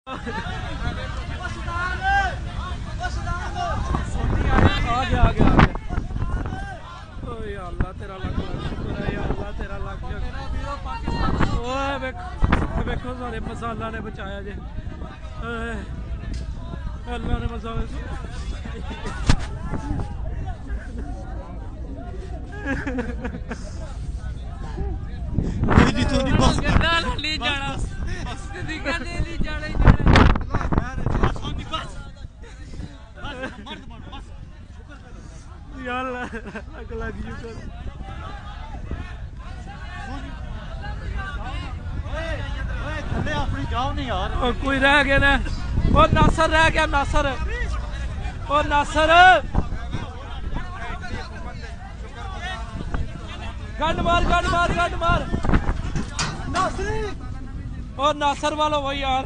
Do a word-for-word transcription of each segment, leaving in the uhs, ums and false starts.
आ गया आ गया आ गया। ओए अल्लाह तेरा लाख लाख शुक्र है या अल्लाह तेरा लाख लाख। ओए देखो देखो सारे मसाला ने बचाया जे। अल्लाह ने मसाले जी तो नहीं बस गंदा ले जाना दिखा दे ले जाना ही जाना यार लग लग यू कर ओए थल्ले अपनी जाओ नहीं यार। ओ कोई रह गया ना। ओ नासर रह गया नासर। ओ नासर गंड मार गंड मार गंड मार नासरी। और नासर वाला वही यार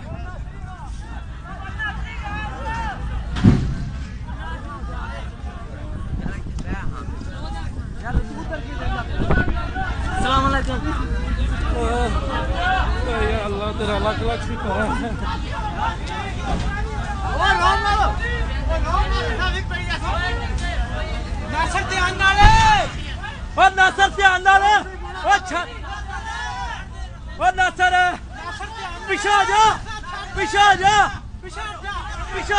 अल्लाह तेरा लाख लाख शुक्र है। नासर ध्यान नाल और नासर ध्यान नाल अच्छा और नासर पीछे आ जा पीछे आ जा पीछे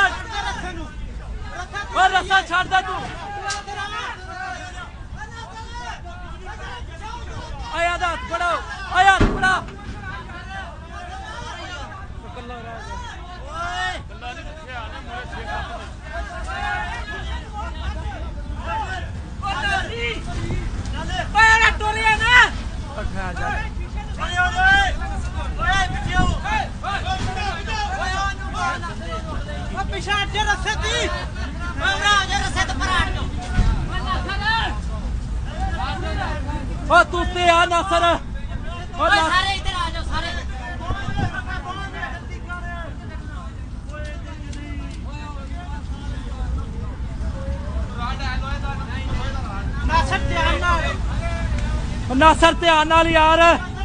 और रस्सा छाड़ दे तू। आया हाथ बढ़ाओ आया हाथ बढ़ा ओ तू ते आ नासर और सारे इधर आ जाओ सारे। नासर ध्यान नाल नासर ध्यान नाल यार।